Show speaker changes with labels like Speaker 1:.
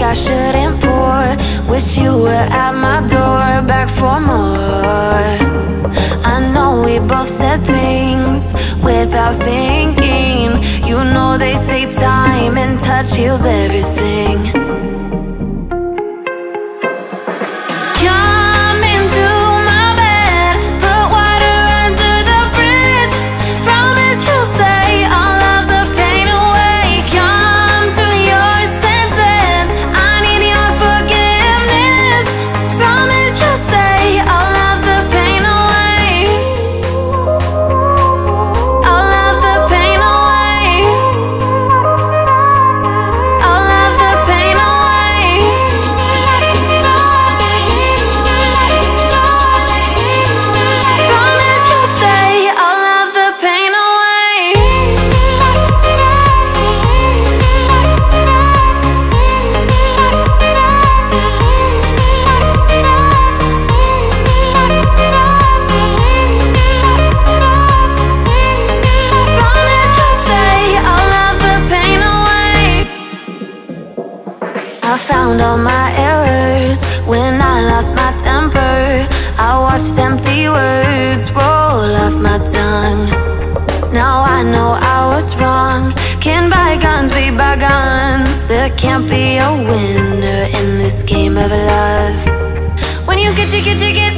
Speaker 1: I shouldn't pour. Wish you were at my door, back for more. I know we both said things without thinking. You know they say time and touch heals everything. Come into my bed, put water under the bridge. Promise you'll stay, I'll love the pain away. Come to your senses, I need your forgiveness. Promise you'll stay, I'll love the pain away. I'll love the pain away. I'll love the pain away. Promise you'll stay, I'll love the pain away. Promise you'll stay, I'll love the pain away. I found all my errors when I lost my temper. I watched empty words roll off my tongue. Now I know I was wrong. Can bygones be bygones? There can't be a winner in this game of love. When you get